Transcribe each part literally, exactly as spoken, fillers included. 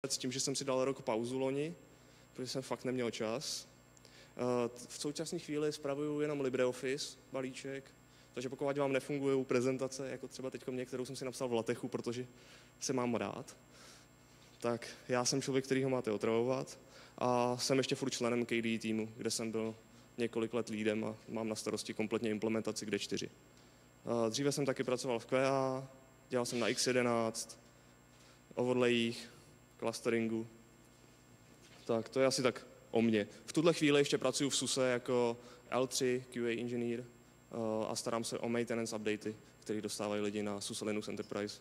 s tím, že jsem si dal rok pauzu loni, protože jsem fakt neměl čas. V současné chvíli spravuju jenom LibreOffice balíček, takže pokud vám nefungují prezentace, jako třeba teď mě, kterou jsem si napsal v LaTeXu, protože se mám rád, tak já jsem člověk, který ho máte otravovat a jsem ještě furt členem K D E týmu, kde jsem byl několik let lídem a mám na starosti kompletně implementaci G čtyři. Dříve jsem taky pracoval v Q A, dělal jsem na X jedenáct, overlayích, clusteringu. Tak to je asi tak o mně. V tuhle chvíli ještě pracuji v SUSE jako L tři Q A engineer a starám se o maintenance updaty, které dostávají lidi na SUSE Linux Enterprise.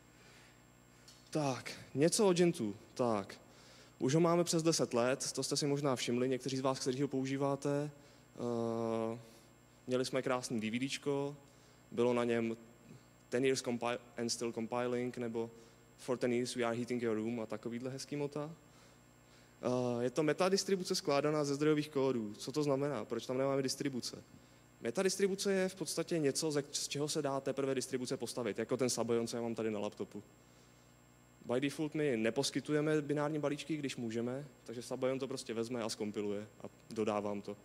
Tak, něco o Gentu. Tak, už ho máme přes deset let, to jste si možná všimli, někteří z vás, kteří ho používáte. Uh, měli jsme krásný DVDčko, bylo na něm ten years and still compiling, nebo for ten years we are heating your room a takovýhle hezký mota. Uh, je to metadistribuce skládaná ze zdrojových kódů. Co to znamená? Proč tam nemáme distribuce? Metadistribuce je v podstatě něco, z čeho se dá teprve distribuce postavit, jako ten Sabayon, co já mám tady na laptopu. By default my neposkytujeme binární balíčky, když můžeme, takže Sabayon to prostě vezme a zkompiluje a dodávám to.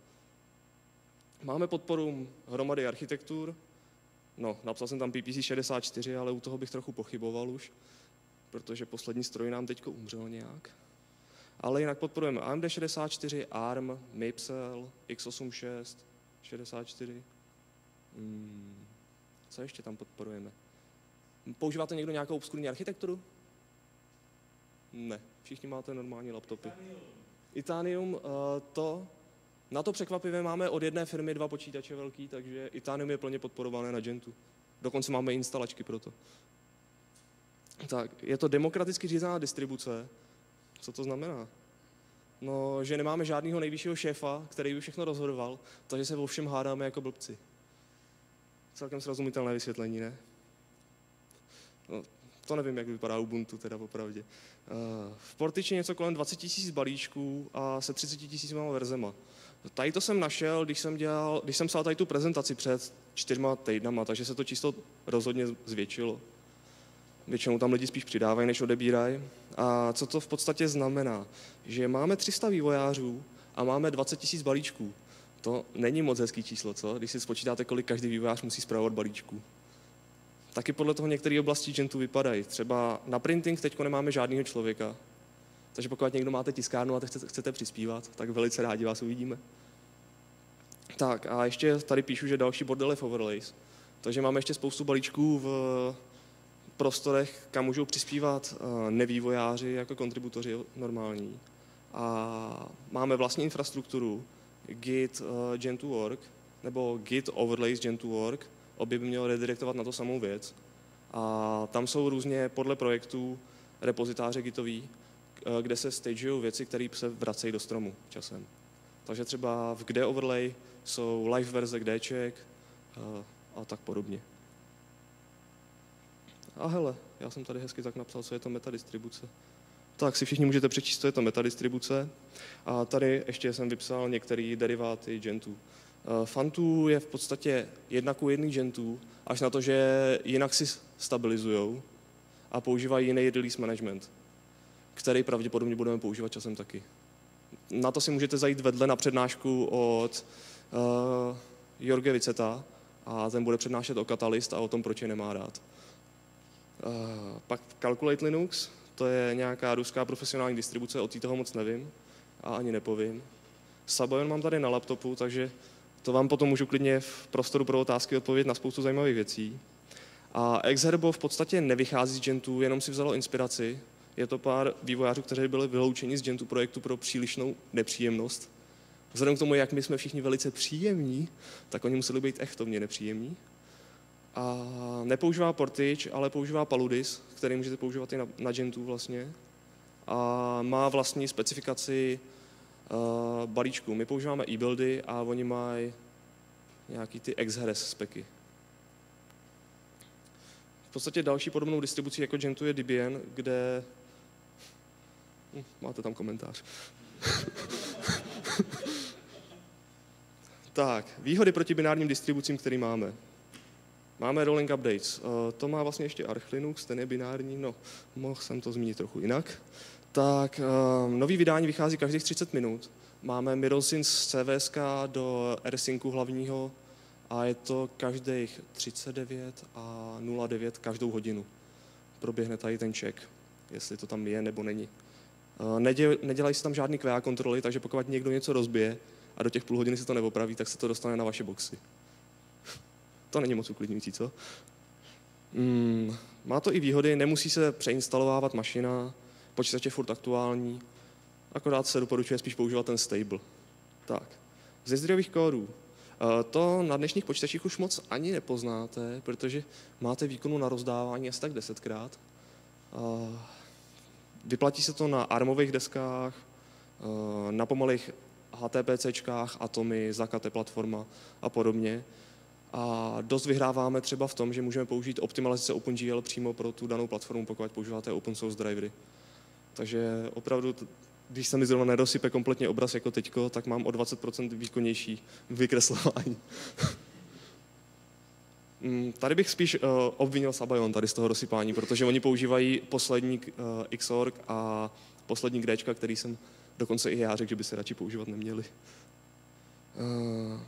Máme podporu hromady architektur. No, napsal jsem tam P P C šedesát čtyři, ale u toho bych trochu pochyboval už, protože poslední stroj nám teďko umřel nějak. Ale jinak podporujeme A M D šedesát čtyři, A R M, Mapsel, X osmdesát šest, šedesát čtyři. Hmm. Co ještě tam podporujeme? Používáte někdo nějakou obskurní architekturu? Ne, všichni máte normální laptopy. Itanium, uh, to, na to překvapivě máme od jedné firmy dva počítače velký, takže Itanium je plně podporované na Gentu. Dokonce máme instalačky pro to. Tak, je to demokraticky řízená distribuce. Co to znamená? No, že nemáme žádného nejvyššího šéfa, který by všechno rozhodoval, takže se o všem hádáme jako blbci. Celkem srozumitelné vysvětlení, ne? No, to nevím, jak vypadá Ubuntu, teda popravdě. V Portiči něco kolem dvacet tisíc balíčků a se třicet tisícima verzema. Tady to jsem našel, když jsem, dělal, když jsem psal tady tu prezentaci před čtyřma týdnama, takže se to číslo rozhodně zvětšilo. Většinou tam lidi spíš přidávají, než odebírají. A co to v podstatě znamená? Že máme tři sta vývojářů a máme dvacet tisíc balíčků. To není moc hezký číslo, co? Když si spočítáte, kolik každý vývojář musí spravovat balíčků. Taky podle toho některé oblasti Gentu vypadají. Třeba na printing teď nemáme žádného člověka. Takže pokud někdo máte tiskárnu a chcete, chcete přispívat, tak velice rádi vás uvidíme. Tak a ještě tady píšu, že další bordel je v overlays. Takže máme ještě spoustu balíčků v prostorech, kam můžou přispívat nevývojáři jako kontributoři normální. A máme vlastní infrastrukturu Git uh, Gentoo tečka org nebo Git overlays Gentoo tečka org. Obě by mělo redirektovat na to samou věc. A tam jsou různě podle projektů repozitáře gitový, kde se stageují věci, které se vracejí do stromu časem. Takže třeba v kde overlay jsou live verze kdček a tak podobně. A hele, já jsem tady hezky tak napsal, co je to metadistribuce. Tak si všichni můžete přečíst, co je to metadistribuce. A tady ještě jsem vypsal některé deriváty Gentu. Fantu je v podstatě jedna ku jedný Gentu, až na to, že jinak si stabilizujou a používají jiný release management, který pravděpodobně budeme používat časem taky. Na to si můžete zajít vedle na přednášku od uh, Jorge Viceta a ten bude přednášet o Catalyst a o tom, proč je nemá rád. Uh, pak Calculate Linux, to je nějaká ruská profesionální distribuce, o té toho moc nevím a ani nepovím. Sabayon mám tady na laptopu, takže to vám potom můžu klidně v prostoru pro otázky odpovědět na spoustu zajímavých věcí. A Exherbo v podstatě nevychází z Gentu, jenom si vzalo inspiraci. Je to pár vývojářů, kteří byli vyloučeni z Gentu projektu pro přílišnou nepříjemnost. Vzhledem k tomu, jak my jsme všichni velice příjemní, tak oni museli být echtovně nepříjemní. A nepoužívá Portage, ale používá Paludis, který můžete používat i na, na Gentu vlastně. A má vlastní specifikaci uh, balíčků. My používáme e-buildy a oni mají nějaký ty Exheres speky. V podstatě další podobnou distribucí jako Gentu je Debian, kde... Hm, máte tam komentář. Tak, výhody proti binárním distribucím, který máme. Máme rolling updates. To má vlastně ještě Arch Linux, ten je binární, no, mohl jsem to zmínit trochu jinak. Tak uh, nový vydání vychází každých třicet minut. Máme MirrorSync z C V S K do AirSyncu hlavního a je to každých třicet devět a nula devět každou hodinu. Proběhne tady ten check, jestli to tam je nebo není. Uh, neděl, nedělají se tam žádný Q A kontroly, takže pokud někdo něco rozbije a do těch půl hodiny se to neopraví, tak se to dostane na vaše boxy. To není moc uklidňující, co? Mm, má to i výhody, nemusí se přeinstalovávat mašina, počítač je furt aktuální, akorát se doporučuje spíš používat ten stable. Tak, ze zdrojových kódů. To na dnešních počítačích už moc ani nepoznáte, protože máte výkonu na rozdávání asi tak desetkrát. Vyplatí se to na armových deskách, na pomalých HTPCčkách, Atomy, Zakate platforma a podobně. A dost vyhráváme třeba v tom, že můžeme použít optimalizace OpenGL přímo pro tu danou platformu, pokud používáte open source drivery. Takže opravdu, když se mi zrovna nedosype kompletně obraz jako teďko, tak mám o dvacet procent výkonnější vykreslování. Tady bych spíš uh, obvinil Sabayon tady z toho rozsypání, protože oni používají poslední uh, Xorg a poslední Gréčka, který jsem dokonce i já řekl, že by se radši používat neměli. Uh,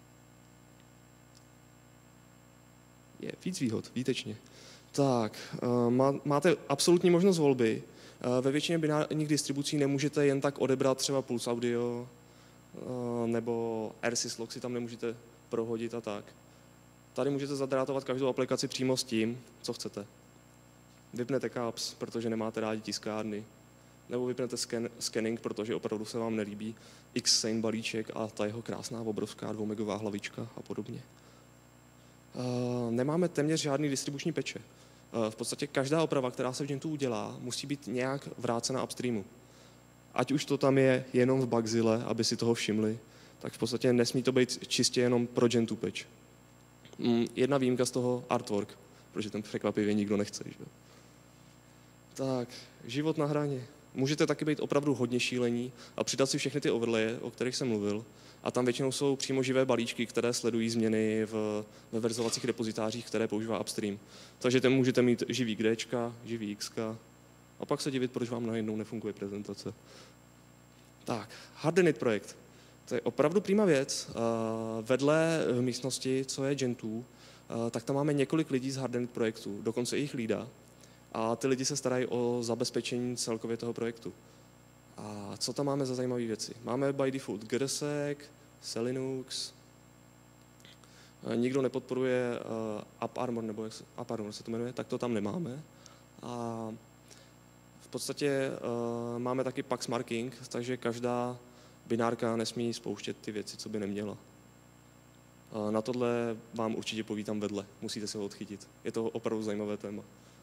je víc výhod, výtečně. Tak, uh, má, máte absolutní možnost volby. Uh, ve většině binárních distribucí nemůžete jen tak odebrat třeba Pulse Audio uh, nebo AirSys si tam nemůžete prohodit a tak. Tady můžete zadrátovat každou aplikaci přímo s tím, co chcete. Vypnete caps, protože nemáte rádi tiskárny. Nebo vypnete scan, scanning, protože opravdu se vám nelíbí Xsane balíček a ta jeho krásná obrovská dvoumegová hlavička a podobně. Uh, nemáme téměř žádný distribuční peče. Uh, v podstatě každá oprava, která se v Gentu udělá, musí být nějak vrácena upstreamu. Ať už to tam je jenom v Bugzille, aby si toho všimli, tak v podstatě nesmí to být čistě jenom pro Gentoo patch. Jedna výjimka z toho artwork, protože ten překvapivě nikdo nechce. Že? Tak, život na hraně. Můžete taky být opravdu hodně šílení a přidat si všechny ty overlaye, o kterých jsem mluvil. A tam většinou jsou přímo živé balíčky, které sledují změny v, ve verzovacích repozitářích, které používá upstream. Takže tam můžete mít živý Gčka, živý Xka a pak se divit, proč vám najednou nefunguje prezentace. Tak, Hardened projekt. To je opravdu prima věc. Vedle v místnosti, co je Gentoo, tak tam máme několik lidí z Hardened projektu, dokonce i jejich lída. A ty lidi se starají o zabezpečení celkově toho projektu. A co tam máme za zajímavé věci? Máme by default GRSec, Selinux, nikdo nepodporuje AppArmor, nebo jak se, AppArmor se to jmenuje, tak to tam nemáme. A v podstatě máme taky Pax Marking, takže každá binárka nesmí spouštět ty věci, co by neměla. Na tohle vám určitě povídám vedle, musíte se ho odchytit. Je to opravdu zajímavé téma.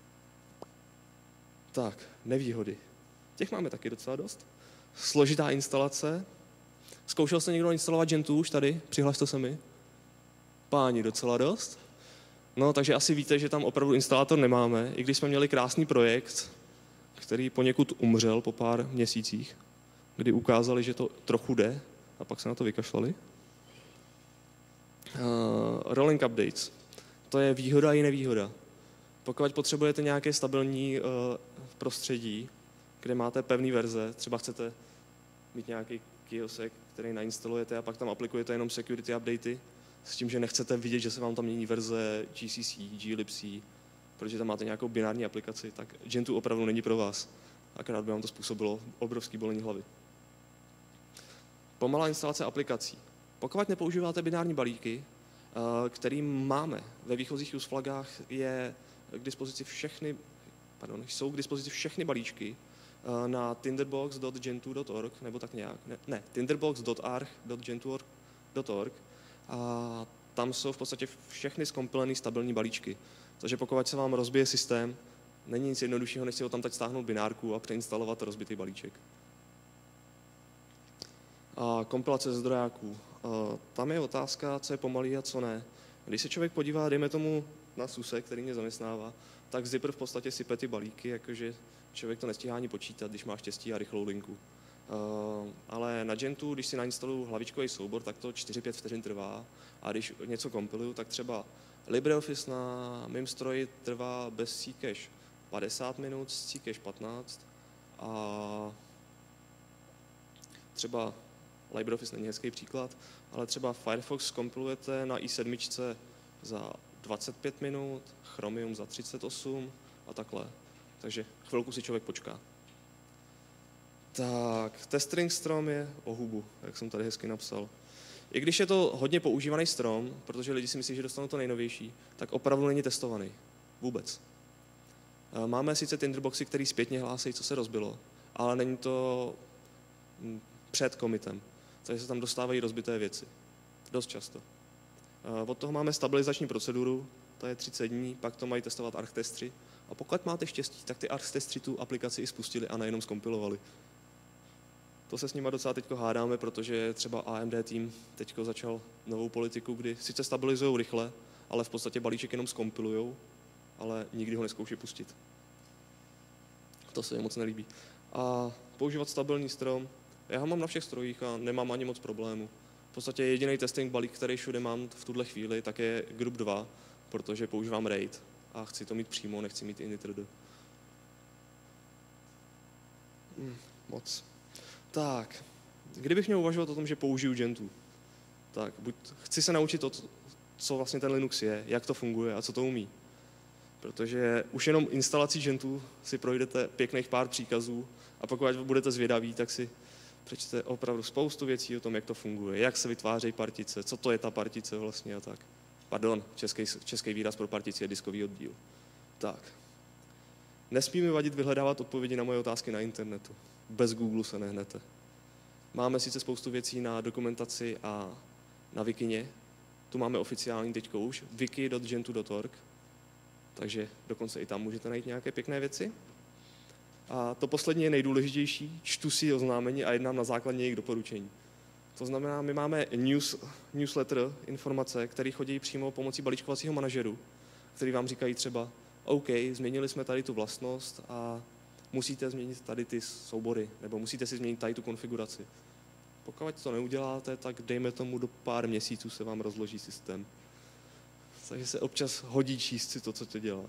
Tak, nevýhody. Těch máme taky docela dost. Složitá instalace. Zkoušel jste někdo instalovat Gentoo už tady? Přihlašte se mi. Páni, docela dost. No, takže asi víte, že tam opravdu instalátor nemáme, i když jsme měli krásný projekt, který poněkud umřel po pár měsících, kdy ukázali, že to trochu jde, a pak se na to vykašlali. Uh, rolling updates. To je výhoda i nevýhoda. Pokud potřebujete nějaké stabilní uh, prostředí, kde máte pevné verze, třeba chcete mít nějaký kiosek, který nainstalujete a pak tam aplikujete jenom security updaty, s tím, že nechcete vidět, že se vám tam mění verze G C C, glibc, protože tam máte nějakou binární aplikaci, tak Gentoo opravdu není pro vás. Akorát by vám to způsobilo obrovský bolení hlavy. Pomalá instalace aplikací. Pokud nepoužíváte binární balíky, který máme ve výchozích use flagách, je k dispozici všechny, pardon, jsou k dispozici všechny balíčky na tinderbox tečka gentoo tečka org nebo tak nějak, ne, ne tinderbox tečka arch tečka gentoo tečka org a tam jsou v podstatě všechny zkompilené stabilní balíčky. Takže pokud se vám rozbije systém, není nic jednoduššího, než si ho tam teď stáhnout binárku a přeinstalovat rozbitý balíček. A kompilace zdrojáků. Tam je otázka, co je pomalý a co ne. Když se člověk podívá, dejme tomu na SUSE, který mě zaměstnává, tak Zypper v podstatě sype ty balíky, jakože člověk to nestíhá ani počítat, když má štěstí a rychlou linku. Ale na Gentoo, když si nainstaluju hlavičkový soubor, tak to čtyři pět vteřin trvá. A když něco kompiluju, tak třeba LibreOffice na mém stroji trvá bez Ccache padesát minut, s Ccache patnáct a třeba LibreOffice není hezký příklad, ale třeba Firefox kompilujete na i sedm za dvacet pět minut, Chromium za třicet osm a takhle. Takže chvilku si člověk počká. Tak, testring strom je o hubu, jak jsem tady hezky napsal. I když je to hodně používaný strom, protože lidi si myslí, že dostanou to nejnovější, tak opravdu není testovaný. Vůbec. Máme sice tinderboxy, které zpětně hlásí, co se rozbilo, ale není to před commitem. Takže se tam dostávají rozbité věci. Dost často. Od toho máme stabilizační proceduru, to je třicet dní, pak to mají testovat archtestři. A pokud máte štěstí, tak ty archtestři tu aplikaci i spustili a nejenom zkompilovali. To se s nima docela teď hádáme, protože třeba A M D tým teď začal novou politiku, kdy sice stabilizují rychle, ale v podstatě balíček jenom zkompilujou, ale nikdy ho neskouší pustit. To se jim moc nelíbí. A používat stabilní strom, já ho mám na všech strojích a nemám ani moc problémů. V podstatě jediný testing balík, který všude mám v tuhle chvíli, tak je Group dva, protože používám RAID a chci to mít přímo, nechci mít init.rd. Hmm, moc. Tak, kdybych měl uvažovat o tom, že použiju Gentoo, tak buď chci se naučit to, co vlastně ten Linux je, jak to funguje a co to umí. Protože už jenom instalací Gentoo si projdete pěkných pár příkazů a pokud budete zvědaví, tak si přečte opravdu spoustu věcí o tom, jak to funguje, jak se vytvářejí partice, co to je ta partice vlastně a tak. Pardon, český, český výraz pro partici je diskový oddíl. Tak. Nesmí mi vadit vyhledávat odpovědi na moje otázky na internetu. Bez Google se nehnete. Máme sice spoustu věcí na dokumentaci a na Wikině. Tu máme oficiální teďko už, wiki tečka gentoo tečka org, takže dokonce i tam můžete najít nějaké pěkné věci. A to poslední je nejdůležitější, čtu si oznámení a jednám na základě jejich doporučení. To znamená, my máme news, newsletter, informace, které chodí přímo pomocí balíčkovacího manažeru, který vám říkají třeba, OK, změnili jsme tady tu vlastnost a musíte změnit tady ty soubory, nebo musíte si změnit tady tu konfiguraci. Pokud to neuděláte, tak dejme tomu do pár měsíců se vám rozloží systém. Takže se občas hodí číst si to, co to dělá.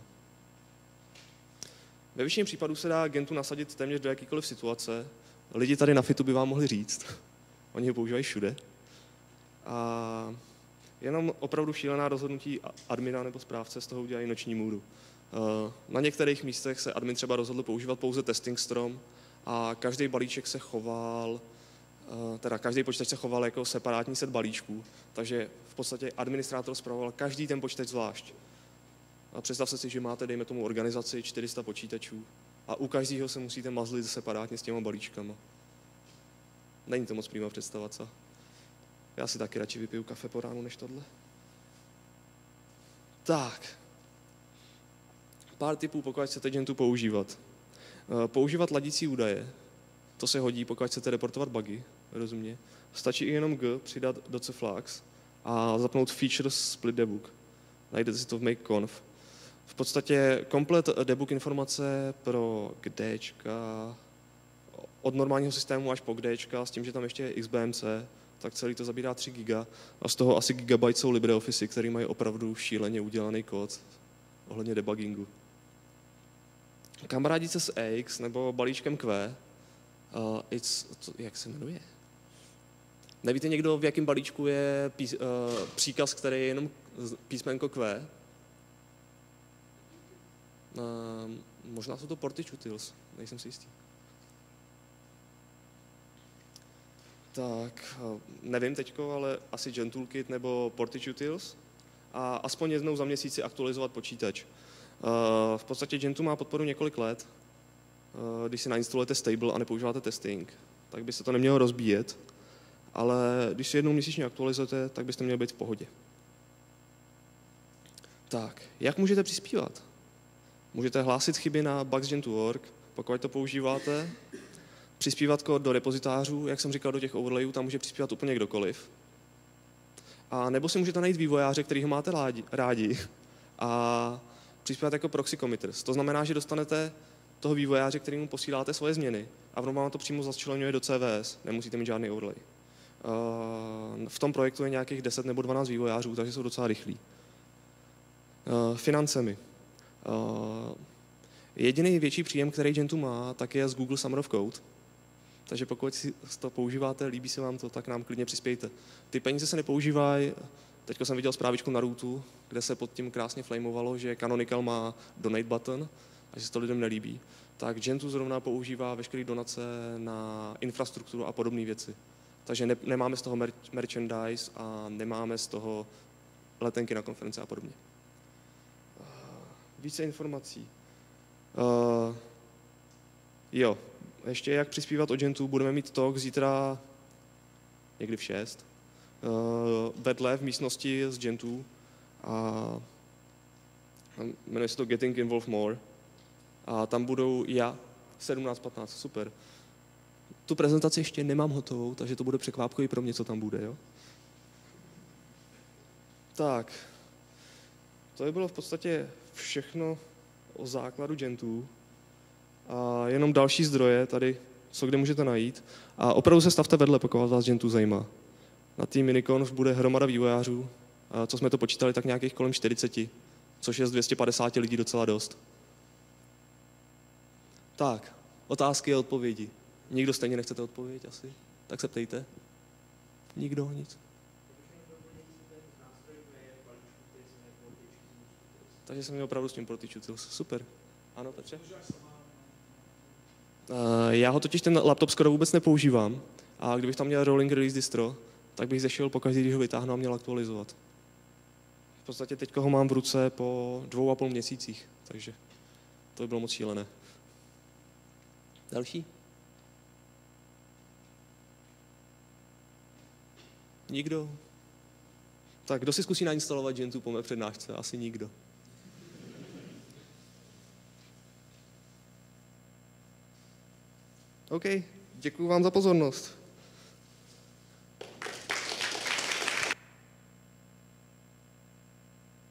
Ve většině případů se dá Gentoo nasadit téměř do jakýkoliv situace. Lidi tady na Fitu by vám mohli říct. Oni ho používají všude. A jenom opravdu šílená rozhodnutí admina nebo správce z toho udělají noční můru. Na některých místech se admin třeba rozhodl používat pouze testing strom a každý balíček se choval, teda každý počítač se choval jako separátní set balíčků, takže v podstatě administrátor spravoval každý ten počítač zvlášť. A představte si, že máte, dejme tomu, organizaci čtyři sta počítačů a u každého se musíte mazlit separátně s těma balíčkama. Není to moc přímá představa, co? Já si taky radši vypiju kafe po ránu než tohle. Tak. Pár tipů, pokud chcete Gentoo používat. Používat ladící údaje. To se hodí, pokud chcete reportovat bugy, rozumně. Stačí i jenom G přidat do cflags a zapnout features split debug. Najdete si to v makeconf. V podstatě komplet debug informace pro GDčka, od normálního systému až po GDčka, s tím, že tam ještě je X B M C, tak celý to zabírá tři giga a z toho asi gigabyte jsou LibreOffice, který mají opravdu šíleně udělaný kód ohledně debuggingu. Kamarádit se s A X nebo balíčkem Q, uh, it's, to, jak se jmenuje? Nevíte někdo, v jakém balíčku je pís, uh, příkaz, který je jenom písmenko Q? Uh, možná jsou to Portage Utils, nejsem si jistý. Tak, nevím teďko, ale asi Gentoolkit nebo Portage Utils a aspoň jednou za měsíc si aktualizovat počítač. V podstatě Gentoo má podporu několik let. Když si nainstalujete stable a nepoužíváte testing, tak by se to nemělo rozbíjet, ale když si jednou měsíčně aktualizujete, tak byste měli být v pohodě. Tak, jak můžete přispívat? Můžete hlásit chyby na bugs gentoo tečka org, pokud to používáte, přispívat kód do repozitářů, jak jsem říkal, do těch overlayů, tam může přispívat úplně kdokoliv. A nebo si můžete najít vývojáře, který ho máte rádi a přispívat jako proxy committers. To znamená, že dostanete toho vývojáře, kterému posíláte svoje změny a v vám to přímo začleňuje do C V S, nemusíte mít žádný overlay. V tom projektu je nějakých deset nebo dvanáct vývojářů, takže jsou docela rychlí. Financemi. Jediný větší příjem, který Gentoo má, tak je z Google Summer of Code. Takže pokud si to používáte, líbí se vám to, tak nám klidně přispějte. Ty peníze se nepoužívají. Teďko jsem viděl zprávičku na Rootu, kde se pod tím krásně flamovalo, že Canonical má donate button a že se to lidem nelíbí. Tak Gentoo zrovna používá veškeré donace na infrastrukturu a podobné věci. Takže ne, nemáme z toho mer- merchandise a nemáme z toho letenky na konference a podobně. Více informací. Uh, jo, ještě jak přispívat o Gentoo, budeme mít talk zítra někdy v šest. Uh, vedle v místnosti z Gentoo a jmenuje se to Getting Involved More. A tam budou já, sedmnáct patnáct, super. Tu prezentaci ještě nemám hotovou, takže to bude překvápkový pro mě, co tam bude, jo? Tak, to by bylo v podstatě všechno o základu Gentoo. A jenom další zdroje tady, co kde můžete najít. A opravdu se stavte vedle, pokud vás Gentoo zajímá. Na tým Miniconf bude hromada vývojářů, a co jsme to počítali, tak nějakých kolem čtyřicet, což je z dvě stě padesát lidí docela dost. Tak, otázky a odpovědi. Nikdo stejně nechcete odpovědět asi? Tak se ptejte. Nikdo, nic. Takže jsem měl opravdu s tím Protege Utils. Super. Ano, Petře? Uh, já ho totiž ten laptop skoro vůbec nepoužívám. A kdybych tam měl rolling release distro, tak bych zešel pokaždý, když ho vytáhnu a měl aktualizovat. V podstatě teď ho mám v ruce po dvou a půl měsících, takže to by bylo moc šílené. Další? Nikdo? Tak kdo si zkusí nainstalovat Gentoo po mé přednášce? Asi nikdo. OK, děkuji vám za pozornost.